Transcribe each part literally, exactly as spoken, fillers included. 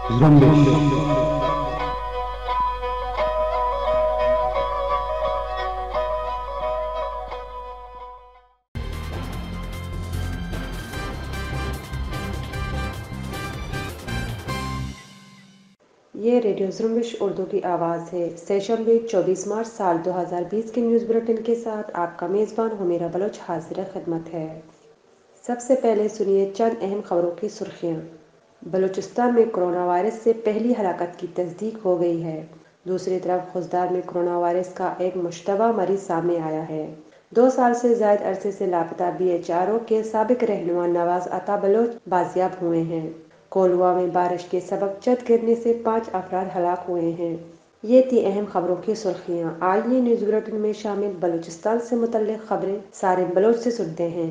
زنبش یہ ریڈیو زنبش اردو کی آواز ہے۔ سیشنبے چوبیس مارچ سال دو ہزار بیس کے نیوز بلیٹن کے ساتھ آپ کا میزبان حمیرہ بلوچ حاضر خدمت ہے۔ سب سے پہلے سنیے چند اہم خبروں کی سرخیاں۔ بلوچستان میں کرونا وائرس سے پہلی ہلاکت کی تصدیق ہو گئی ہے۔ دوسری طرف خوزدار میں کرونا وائرس کا ایک مشتبہ مریض سامنے آیا ہے۔ دو سال سے زائد عرصے سے لاپتہ بی ایچ آر او کے سابق رہنما نواز عطا بلوچ بازیاب ہوئے ہیں۔ کولوا میں بارش کے سبب چھت گرنے سے پانچ افراد ہلاک ہوئے ہیں۔ یہ تھی اہم خبروں کی سرخیاں۔ آئیے نیوز بلیٹن میں شامل بلوچستان سے متعلق خبریں سارم بلوچ سے سنتے ہیں۔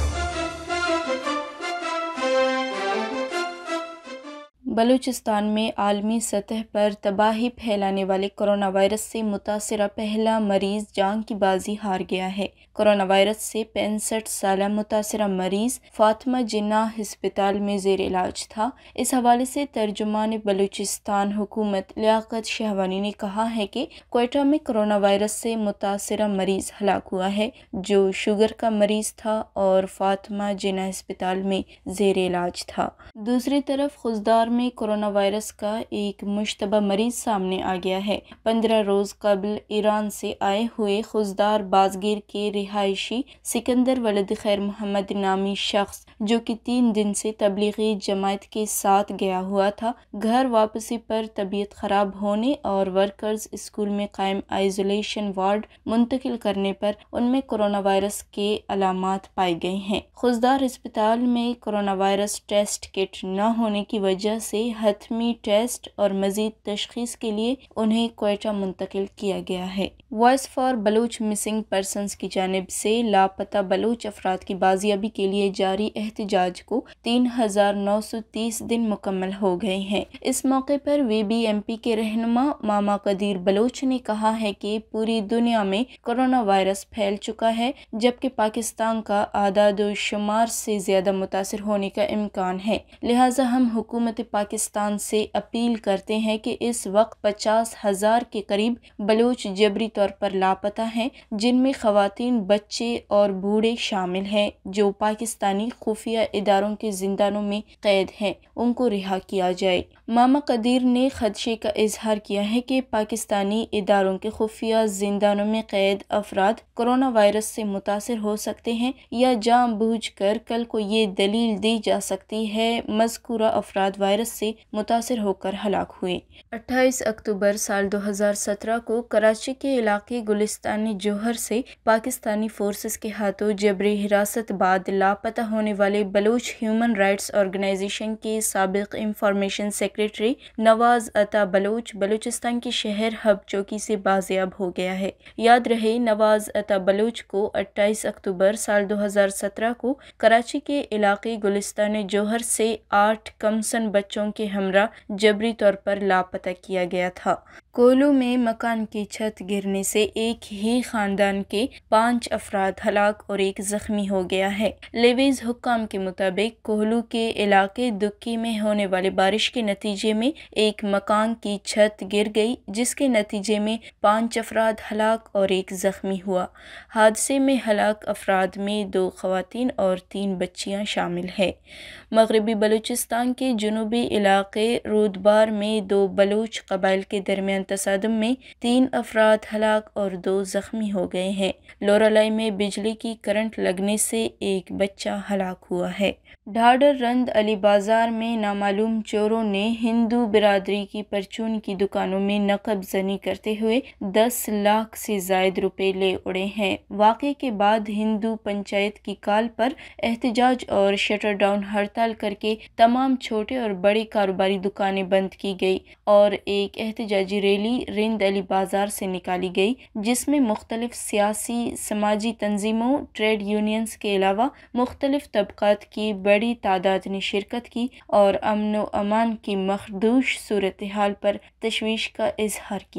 بلوچستان میں عالمی سطح پر تباہی پھیلانے والے کرونا وائرس سے متاثرہ پہلا مریض جان کی بازی ہار گیا ہے۔ کرونا وائرس سے پینسٹھ سالہ متاثرہ مریض فاطمہ جناح ہسپتال میں زیر علاج تھا۔ اس حوالے سے ترجمان بلوچستان حکومت لیاقت شہوانی نے کہا ہے کہ کوئٹہ میں کرونا وائرس سے متاثرہ مریض ہلاک ہوا ہے جو شوگر کا مریض تھا اور فاطمہ جناح ہسپتال میں زیر علاج تھا۔ دوسری طرف خوزدار میں کرونا وائرس کا ایک مشتبہ مریض سامنے آ گیا ہے۔ پندرہ روز قبل ایران سے آئے ہوئے خوزدار بازگیر کے رہائشی سکندر ولد خیر محمد نامی شخص جو کہ تین دن سے تبلیغی جماعت کے ساتھ گیا ہوا تھا، گھر واپسی پر طبیعت خراب ہونے اور ورکرز اسکول میں قائم آئسولیشن وارڈ منتقل کرنے پر ان میں کرونا وائرس کے علامات پائے گئے ہیں۔ خوزدار ہسپتال میں کرونا وائرس ٹیسٹ کٹ نہ ہونے کی وجہ سے حتمی ٹیسٹ اور مزید تشخیص کے لیے انہیں کوئٹہ منتقل کیا گیا ہے۔ Voice for Baloch missing persons کی جانب سے لاپتہ بلوچ افراد کی بازیابی کے لیے جاری احتجاج کو تین ہزار نو سو تیس دن مکمل ہو گئے ہیں۔ اس موقع پر وی بی ایم پی کے رہنما ماما قدیر بلوچ نے کہا ہے کہ پوری دنیا میں کرونا وائرس پھیل چکا ہے جبکہ پاکستان کا اعداد و شمار سے زیادہ متاثر ہونے کا امکان ہے، لہٰذا ہم حکومت پاکستان سے اپیل کرتے ہیں کہ اس وقت پچاس ہزار کے قریب بلوچ جبری طور پر لاپتہ ہیں جن میں خواتین، بچے اور بوڑھے شامل ہیں جو پاکستانی خفیہ اداروں کے زندانوں میں قید ہیں، ان کو رہا کیا جائے۔ ماما قدیر نے خدشے کا اظہار کیا ہے کہ پاکستانی اداروں کے خفیہ زندانوں میں قید افراد کرونا وائرس سے متاثر ہو سکتے ہیں یا جان بوجھ کر کل کو یہ دلیل دی جا سکتی ہے مذکورہ افراد وائرس سے متاثر ہو کر ہلاک ہوئے۔ اٹھائیس اکتوبر سال دو ہزار سترہ کو کراچی کے علاقے گلستان جوہر سے پاکستانی فورسز کے ہاتھوں جبری حراست بعد لاپتہ ہونے والے بلوچ ہیومن رائٹس آرگنائزیشن کے سابق انفارمیشن سیکریٹری نواز عطا بلوچ بلوچستان کے شہر ہب چوکی سے بازیاب ہو گیا ہے۔ یاد رہے نواز عطا بلوچ کو اٹھائیس اکتوبر سال دو ہزار سترہ کو کراچی کے علاقے گلستان جوہر سے آٹھ کمسن بچوں کے ہمراہ جبری طور پر لاپتہ کیا گیا تھا۔ کولو میں مکان کی چھت گرنے سے ایک ہی خاندان کے پانچ افراد ہلاک اور ایک زخمی ہو گیا ہے۔ لیویز حکام کے مطابق کولو کے علاقے دکی میں ہونے والے بارش کے نتیجے میں ایک مکان کی چھت گر گئی جس کے نتیجے میں پانچ افراد ہلاک اور ایک زخمی ہوا۔ حادثے میں ہلاک افراد میں دو خواتین اور تین بچیاں شامل ہیں۔ مغربی بلوچستان کے جنوبی علاقے رودبار میں دو بلوچ قبائل کے درمیان تصادم میں تین افراد ہلاک اور دو زخمی ہو گئے ہیں۔ لورالائی میں بجلی کی کرنٹ لگنے سے ایک بچہ ہلاک ہوا ہے۔ ڈھاڈر رند علی بازار میں نامعلوم چوروں نے ہندو برادری کی پرچون کی دکانوں میں نقب زنی کرتے ہوئے دس لاکھ سے زائد روپے لے اڑے ہیں۔ واقعے کے بعد ہندو پنچایت کی کال پر احتجاج اور شٹر ڈاؤن ہڑتال کر کے تمام چھوٹے اور بڑے کاروباری دکانیں بند کی گئی اور ایک احتجاجی ریلی رند علی بازار سے نکالی گئی جس میں مختلف سیاسی سماجی تنظیموں، ٹریڈ یونینز کے علاوہ مختلف طبقات کی بڑی تعداد نے شرکت کی اور امن و امان کی مخدوش صورتحال پر تشویش کا اظہار کیا۔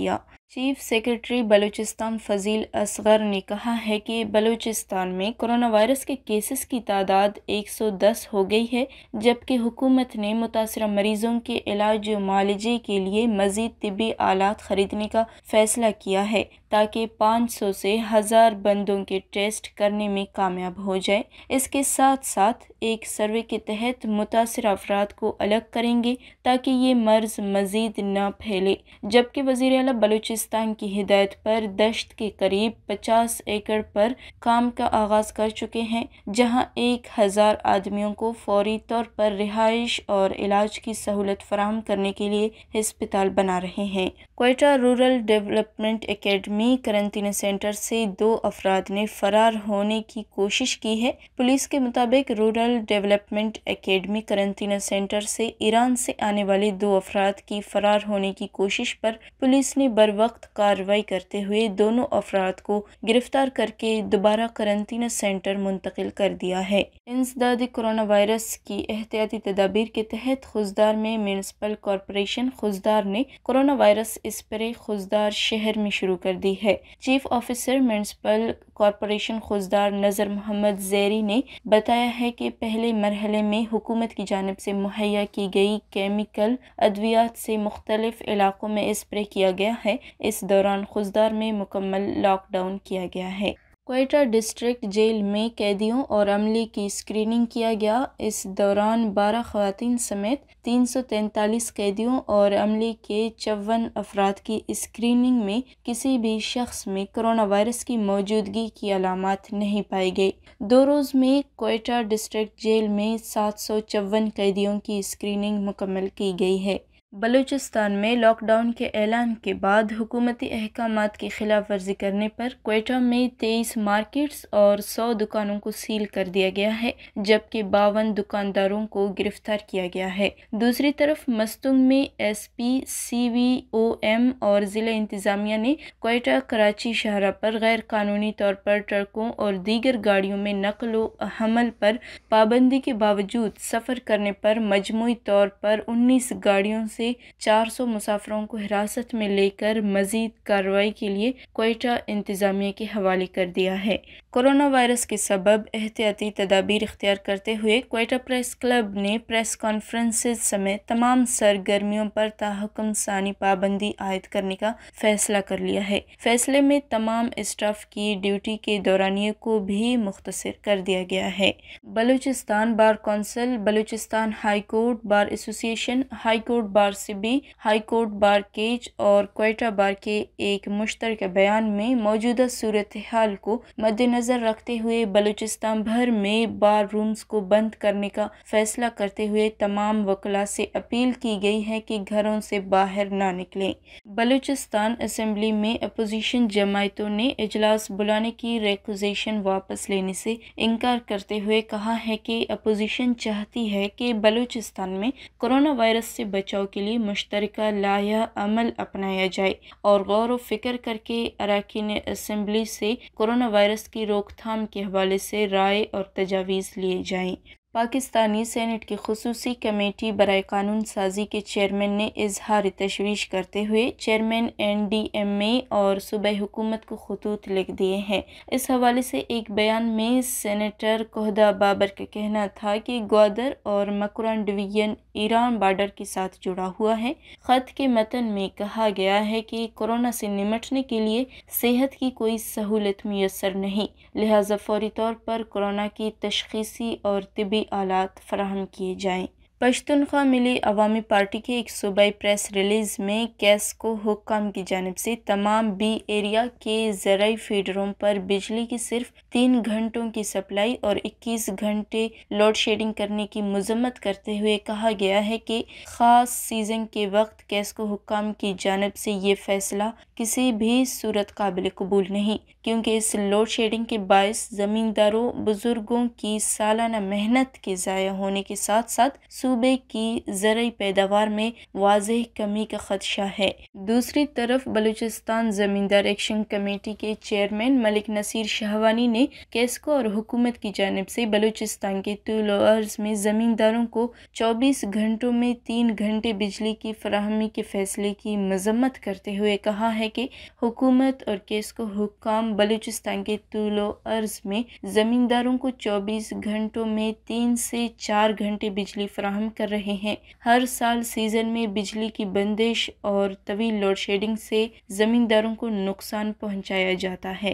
چیف سیکرٹری بلوچستان فضیل اصغر نے کہا ہے کہ بلوچستان میں کرونا وائرس کے کیسز کی تعداد ایک سو دس ہو گئی ہے، جبکہ حکومت نے متاثرہ مریضوں کے علاج و معالجے کے لیے مزید طبی آلات خریدنے کا فیصلہ کیا ہے تاکہ پانچ سو سے ہزار بندوں کے ٹیسٹ کرنے میں کامیاب ہو جائے۔ اس کے ساتھ ساتھ ایک سروے کے تحت متاثرہ افراد کو الگ کریں گے تاکہ یہ مرض مزید نہ پھیلے، جبکہ وزیر اعلیٰ بلوچستان کی ہدایت پر دشت کے قریب پچاس ایکڑ پر کام کا آغاز کر چکے ہیں، جہاں ایک ہزار آدمیوں کو فوری طور پر رہائش اور علاج کی سہولت فراہم کرنے کے لیے ہسپتال بنا رہے ہیں۔ کوئٹہ رورل ڈیولپمنٹ اکیڈمی قرنطینہ سینٹر سے دو افراد نے فرار ہونے کی کوشش کی ہے۔ پولیس کے مطابق رورل ڈیولپمنٹ اکیڈمی قرنطینہ سینٹر سے ایران سے آنے والے دو افراد کی فرار ہونے کی کوشش پر پولیس نے بروقت کارروائی کرتے ہوئے دونوں افراد کو گرفتار کر کے دوبارہ قرنطینہ سینٹر منتقل کر دیا ہے۔ انسداد کرونا وائرس کی احتیاطی تدابیر کے تحت خضدار میں میونسپل کارپوریشن خضدار نے کرونا وائرس اسپرے خضدار شہر میں شروع کر دی ہے۔ Chief officer municipal corporation Khuzdar Nazar Muhammad Zehri نے بتایا ہے کہ پہلے مرحلے میں حکومت کی جانب سے مہیا کی گئی کیمیکل ادویات سے مختلف علاقوں میں اسپرے کیا گیا ہے۔ اس دوران خضدار میں مکمل لاک ڈاؤن کیا گیا ہے۔ کوئٹہ ڈسٹرکٹ جیل میں قیدیوں اور عملے کی اسکریننگ کیا گیا۔ اس دوران بارہ خواتین سمیت تین سو تینتالیس قیدیوں اور عملے کے چون افراد کی اسکریننگ میں کسی بھی شخص میں کرونا وائرس کی موجودگی کی علامات نہیں پائی گئی۔ دو روز میں کوئٹہ ڈسٹرکٹ جیل میں سات سو چون قیدیوں کی اسکریننگ مکمل کی گئی ہے۔ بلوچستان میں لاک ڈاؤن کے اعلان کے بعد حکومتی احکامات کی خلاف ورزی کرنے پر کوئٹہ میں تیئیس مارکیٹس اور سو دکانوں کو سیل کر دیا گیا ہے، جبکہ باون دکانداروں کو گرفتار کیا گیا ہے۔ دوسری طرف مستونگ میں ایس پی، سی وی او ایم اور ضلع انتظامیہ نے کوئٹہ کراچی شاہراہ پر غیر قانونی طور پر ٹرکوں اور دیگر گاڑیوں میں نقل و حمل پر پابندی کے باوجود سفر کرنے پر مجموعی طور پر انیس گاڑیوں سے سے چار سو مسافروں کو حراست میں لے کر مزید کارروائی کے لیے کوئٹہ انتظامیہ کے حوالے کر دیا ہے۔ کورونا وائرس کے سبب احتیاطی تدابیر اختیار کرتے ہوئے کوئٹہ پریس کلب نے پریس کانفرنسز سمیت تمام سرگرمیوں پر تاحکم ثانی پابندی عائد کرنے کا فیصلہ کر لیا ہے۔ فیصلے میں تمام اسٹاف کی ڈیوٹی کے دورانیے کو بھی مختصر کر دیا گیا ہے۔ Balochistan bar council, Balochistan high court bar association, high court bar Sibi, high court bar Kech اور کوئٹہ بار کے ایک مشترکہ بیان میں موجودہ صورتحال کو مد نظر رکھتے ہوئے بلوچستان بھر میں بار رومز کو بند کرنے کا فیصلہ کرتے ہوئے تمام وکلاء سے اپیل کی گئی ہے کہ گھروں سے باہر نہ نکلیں۔ بلوچستان اسمبلی میں اپوزیشن جماعتوں نے اجلاس بلانے کی ریکوزیشن واپس لینے سے انکار کرتے ہوئے کہا ہے کہ اپوزیشن چاہتی ہے کہ بلوچستان میں کورونا وائرس سے بچاؤ کے لیے مشترکہ لائحہ عمل اپنایا جائے اور غور و فکر کر کے اراکین اسمبلی سے کورونا وائرس کی روک تھام کے حوالے سے رائے اور تجاویز لیے جائیں۔ پاکستانی سینیٹ کی خصوصی کمیٹی برائے قانون سازی کے چیئرمین نے اظہار تشویش کرتے ہوئے chairman N D M A اور صوبائی حکومت کو خطوط لکھ دیے ہیں۔ اس حوالے سے ایک بیان میں سینیٹر کہدہ بابر کا کہنا تھا کہ گوادر اور مکران ڈویژن ایران بارڈر کے ساتھ جڑا ہوا ہے۔ خط کے متن میں کہا گیا ہے کہ کورونا سے نمٹنے کے لیے صحت کی کوئی سہولت میسر نہیں، لہذا فوری طور پر کورونا کی تشخیصی اور طبی آلات فراہم کیے جائیں۔ پشتونخوا ملی عوامی پارٹی کے ایک صوبائی پریس ریلیز میں کیسکو حکام کی جانب سے تمام بی ایریا کے زرعی فیڈروں پر بجلی کی صرف تین گھنٹوں کی سپلائی اور اکیس گھنٹے لوڈ شیڈنگ کرنے کی مذمت کرتے ہوئے کہا گیا ہے کہ خاص سیزن کے وقت کیسکو حکام کی جانب سے یہ فیصلہ کسی بھی صورت قابل قبول نہیں، کیونکہ اس لوڈ شیڈنگ کے باعث زمینداروں بزرگوں کی سالانہ محنت کے ضائع ہونے کے ساتھ ساتھ صوبے کی زرعی پیداوار میں واضح کمی کا خدشہ ہے۔ دوسری طرف بلوچستان زمیندار ایکشن کمیٹی کے چیئرمین ملک نصیر شہوانی نے کیسکو اور حکومت کی جانب سے بلوچستان کے طول و عرض میں زمینداروں کو چوبیس گھنٹوں میں تین گھنٹے بجلی کی فراہمی کے فیصلے کی مذمت کرتے ہوئے کہا ہے کہ حکومت اور کیسکو حکام بلوچستان کے طول و عرض میں زمینداروں کو چوبیس گھنٹوں میں تین سے چار گھنٹے بجلی فراہم کر رہے ہیں۔ ہر سال سیزن میں بجلی کی بندش اور طویل لوڈ شیڈنگ سے زمینداروں کو نقصان پہنچایا جاتا ہے۔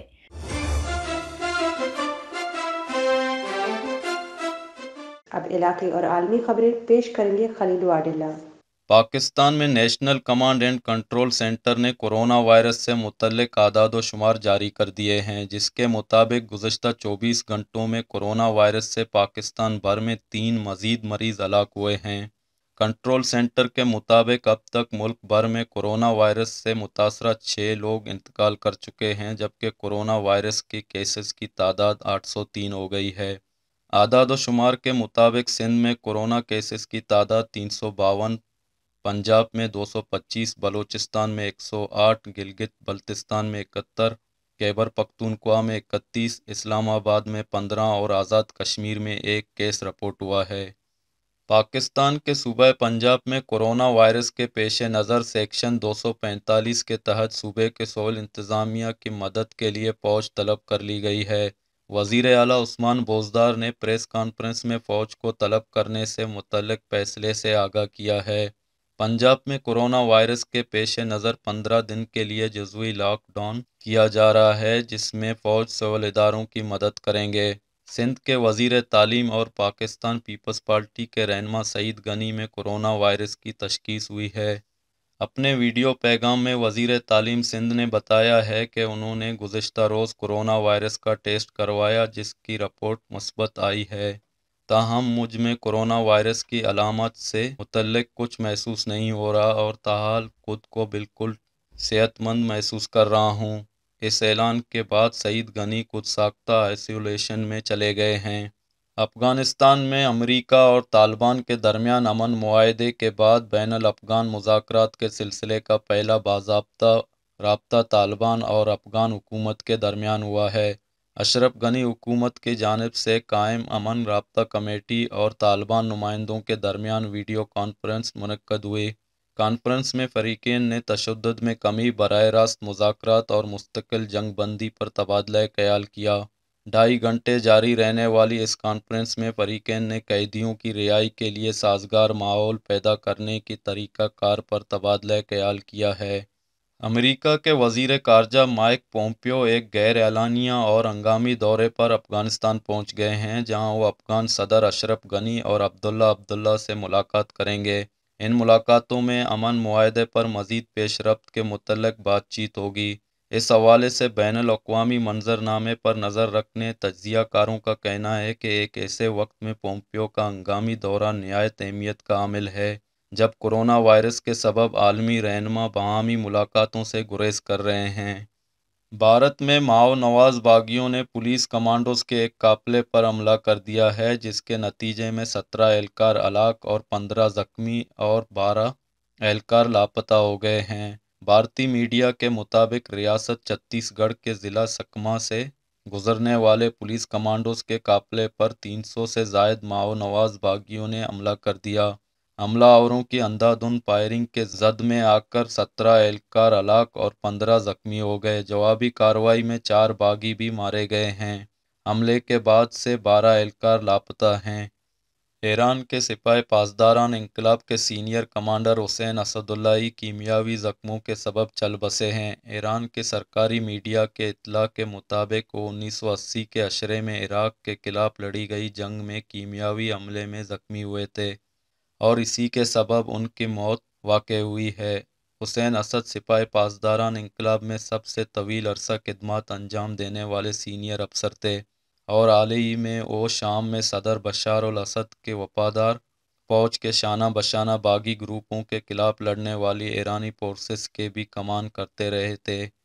اب علاقائی اور عالمی خبریں پیش کریں گے خلیل واڈیلا۔ پاکستان میں national command and control centre نے کورونا وائرس سے متعلق اعداد و شمار جاری کر دیے ہیں، جس کے مطابق گزشتہ چوبیس گھنٹوں میں کورونا وائرس سے پاکستان بھر میں تین مزید مریض ہلاک ہوئے ہیں۔ کنٹرول سینٹر کے مطابق اب تک ملک بھر میں کورونا وائرس سے متاثرہ چھ لوگ انتقال کر چکے ہیں، جبکہ کورونا وائرس کے کیسز کی تعداد آٹھ سو تین ہو گئی ہے۔ اعداد و شمار کے مطابق سندھ میں کورونا کیسز کی تعداد تین سو باون، پنجاب میں دو سو پچیس، بلوچستان میں ایک سو آٹھ، گلگت بلتستان میں اکہتر، خیبر پختونخوا میں اکتیس، اسلام آباد میں پندرہ اور آزاد کشمیر میں ایک کیس رپورٹ ہوا ہے۔ پاکستان کے صوبہ پنجاب میں کورونا وائرس کے پیش نظر سیکشن دو سو پینتالیس کے تحت صوبے کے سول انتظامیہ کی مدد کے لیے فوج طلب کر لی گئی ہے۔ وزیر اعلیٰ عثمان بوزدار نے پریس کانفرنس میں فوج کو طلب کرنے سے متعلق فیصلے سے آگاہ کیا ہے۔ پنجاب میں کورونا وائرس کے پیش نظر پندرہ دن کے لیے جزوی لاک ڈاؤن کیا جا رہا ہے، جس میں فوج سول اداروں کی مدد کریں گے۔ سندھ کے وزیر تعلیم اور پاکستان پیپلز پارٹی کے رہنما سعید غنی میں کورونا وائرس کی تشخیص ہوئی ہے۔ اپنے ویڈیو پیغام میں وزیر تعلیم سندھ نے بتایا ہے کہ انہوں نے گزشتہ روز کورونا وائرس کا ٹیسٹ کروایا، جس کی رپورٹ مثبت آئی ہے۔ تاہم مجھ میں کورونا وائرس کی علامات سے متعلق کچھ محسوس نہیں ہو رہا اور تاحال خود کو بالکل صحت مند محسوس کر رہا ہوں۔ اس اعلان کے بعد سعید غنی خود ساختہ آئسولیشن میں چلے گئے ہیں۔ افغانستان میں امریکہ اور طالبان کے درمیان امن معاہدے کے بعد بین الافغان مذاکرات کے سلسلے کا پہلا باضابطہ رابطہ طالبان اور افغان حکومت کے درمیان ہوا ہے۔ اشرف غنی حکومت کی جانب سے قائم امن رابطہ کمیٹی اور طالبان نمائندوں کے درمیان ویڈیو کانفرنس منعقد ہوئی۔ کانفرنس میں فریقین نے تشدد میں کمی، براہ راست مذاکرات اور مستقل جنگ بندی پر تبادلہ خیال کیا۔ ڈھائی گھنٹے جاری رہنے والی اس کانفرنس میں فریقین نے قیدیوں کی رہائی کے لیے سازگار ماحول پیدا کرنے کے طریقہ کار پر تبادلہ خیال کیا ہے۔ امریکہ کے وزیر خارجہ مائک پومپیو ایک غیر اعلانیہ اور ہنگامی دورے پر افغانستان پہنچ گئے ہیں، جہاں وہ افغان صدر اشرف غنی اور عبداللہ عبداللہ سے ملاقات کریں گے۔ ان ملاقاتوں میں امن معاہدے پر مزید پیش رفت کے متعلق بات چیت ہوگی۔ اس حوالے سے بین الاقوامی منظرنامے پر نظر رکھنے تجزیہ کاروں کا کہنا ہے کہ ایک ایسے وقت میں پومپیو کا ہنگامی دورہ نہایت اہمیت کا حامل ہے جب کورونا وائرس کے سبب عالمی رہنما باہمی ملاقاتوں سے گریز کر رہے ہیں۔ بھارت میں ماؤ نواز باغیوں نے پولیس کمانڈوز کے ایک قافلے پر حملہ کر دیا ہے، جس کے نتیجے میں سترہ اہلکار ہلاک اور پندرہ زخمی اور بارہ اہلکار لاپتہ ہو گئے ہیں۔ بھارتی میڈیا کے مطابق ریاست چھتیس گڑھ کے ضلع سکما سے گزرنے والے پولیس کمانڈوز کے قافلے پر تین سو سے زائد ماؤ نواز باغیوں نے حملہ کر دیا۔ حملہ آوروں کی اندھا دھند فائرنگ کے زد میں آ کر سترہ اہلکار ہلاک اور پندرہ زخمی ہو گئے۔ جوابی کارروائی میں چار باغی بھی مارے گئے ہیں۔ حملے کے بعد سے بارہ اہلکار لاپتہ ہیں۔ ایران کے سپاہ پاسداران انقلاب کے senior commander Hossein Asadollahi کیمیاوی زخموں کے سبب چل بسے ہیں۔ ایران کے سرکاری میڈیا کے اطلاع کے مطابق وہ انیس سو اسی کے عشرے میں عراق کے خلاف لڑی گئی جنگ میں کیمیاوی حملے میں زخمی ہوئے تھے اور اسی کے سبب ان کی موت واقع ہوئی ہے۔ حسین اسد سپاہ پاسداران انقلاب میں سب سے طویل عرصہ خدمات انجام دینے والے سینئر افسر تھے اور حال ہی میں وہ شام میں صدر بشار الاسد کے وفادار فوج کے شانہ بشانہ باغی گروپوں کے خلاف لڑنے والی ایرانی فورسز کے بھی کمان کرتے رہے تھے۔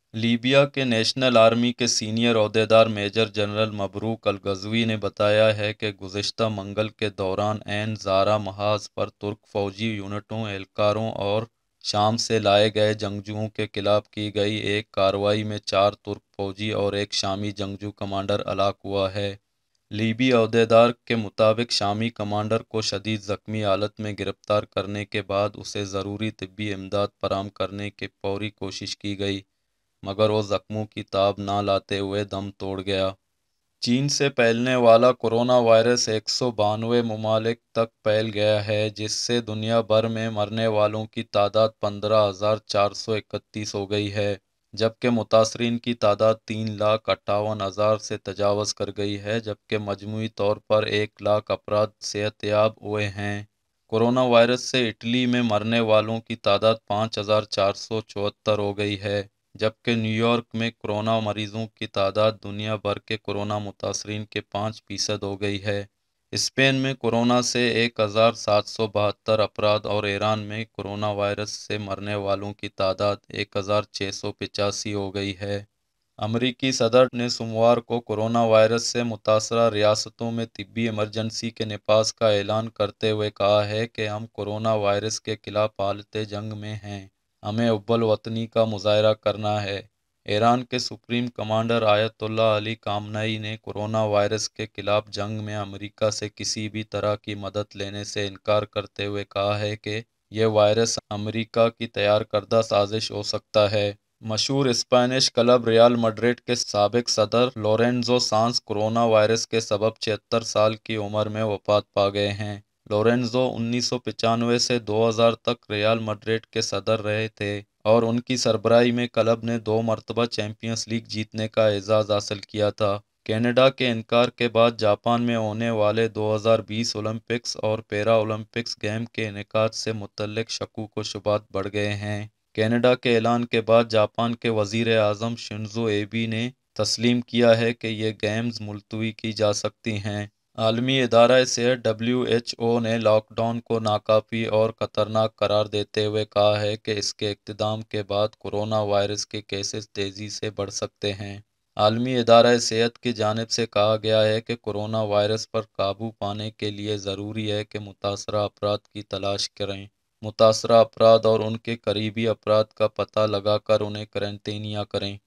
لیبیا کے نیشنل آرمی کے سینئر عہدیدار میجر جنرل مبروک الغزوی نے بتایا ہے کہ گزشتہ منگل کے دوران عین زارا محاذ پر ترک فوجی یونٹوں، اہلکاروں اور شام سے لائے گئے جنگجوؤں کے خلاف کی گئی ایک کارروائی میں چار ترک فوجی اور ایک شامی جنگجو کمانڈر ہلاک ہوا ہے۔ لیبی عہدیدار کے مطابق شامی کمانڈر کو شدید زخمی حالت میں گرفتار کرنے کے بعد اسے ضروری طبی امداد فراہم کرنے کی پوری کوشش کی گئی، مگر وہ زخموں کی تاب نہ لاتے ہوئے دم توڑ گیا۔ چین سے پھیلنے والا کورونا وائرس ایک سو بانوے ممالک تک پھیل گیا ہے، جس سے دنیا بھر میں مرنے والوں کی تعداد پندرہ ہزار چار سو اکتیس ہو گئی ہے، جبکہ متاثرین کی تعداد تین لاکھ اٹھاون ہزار سے تجاوز کر گئی ہے، جبکہ مجموعی طور پر ایک لاکھ افراد صحت یاب ہوئے ہیں۔ کورونا وائرس سے اٹلی میں مرنے والوں کی تعداد پانچ ہزار چار سو چوہتر ہو گئی ہے، جبکہ نیو یارک میں کورونا مریضوں کی تعداد دنیا بھر کے کورونا متاثرین کے پانچ فیصد ہو گئی ہے۔ اسپین میں کورونا سے ایک ہزار سات سو بہتر افراد اور ایران میں کورونا وائرس سے مرنے والوں کی تعداد ایک ہزار چھ سو پچاسی ہو گئی ہے۔ امریکی صدر نے سوموار کو کورونا وائرس سے متاثرہ ریاستوں میں طبی ایمرجنسی کے نفاذ کا اعلان کرتے ہوئے کہا ہے کہ ہم کورونا وائرس کے خلاف حالت جنگ میں ہیں، ہمیں حب الوطنی کا مظاہرہ کرنا ہے۔ ایران کے سپریم کمانڈر آیت اللہ علی خامنہ ای نے کورونا وائرس کے خلاف جنگ میں امریکہ سے کسی بھی طرح کی مدد لینے سے انکار کرتے ہوئے کہا ہے کہ یہ وائرس امریکہ کی تیار کردہ سازش ہو سکتا ہے۔ مشہور اسپینش کلب ریال میڈرڈ کے سابق صدر لورینزو سانز کورونا وائرس کے سبب چھہتر سال کی عمر میں وفات پا گئے ہیں۔ لورینزو انیس سو پچانوے سے دو ہزار تک ریال میڈرڈ کے صدر رہے تھے اور ان کی سربراہی میں کلب نے دو مرتبہ چیمپئنز لیگ جیتنے کا اعزاز حاصل کیا تھا۔ کینیڈا کے انکار کے بعد جاپان میں ہونے والے دو ہزار بیس اولمپکس اور پیرا اولمپکس گیم کے انعقاد سے متعلق شکوک و شبہات بڑھ گئے ہیں۔ کینیڈا کے اعلان کے بعد جاپان کے وزیر اعظم شنزو ایبے نے تسلیم کیا ہے کہ یہ گیمز ملتوی کی جا سکتی ہیں۔ عالمی ادارہ صحت ڈبلیو ایچ او نے لاک ڈاؤن کو ناکافی اور خطرناک قرار دیتے ہوئے کہا ہے کہ اس کے اختتام کے بعد کورونا وائرس کے کیسز تیزی سے بڑھ سکتے ہیں۔ عالمی ادارہ صحت کی جانب سے کہا گیا ہے کہ کورونا وائرس پر قابو پانے کے لیے ضروری ہے کہ متاثرہ افراد کی تلاش کریں، متاثرہ افراد اور ان کے قریبی افراد کا پتہ لگا کر انہیں قرنطینہ کریں۔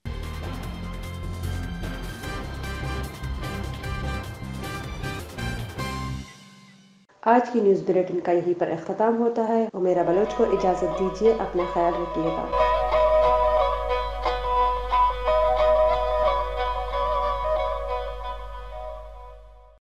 آج کی نیوز بلیٹن کا یہیں پر اختتام ہوتا ہے۔ عمیرہ بلوچ کو اجازت دیجیے، اپنا خیال رکھیے گا۔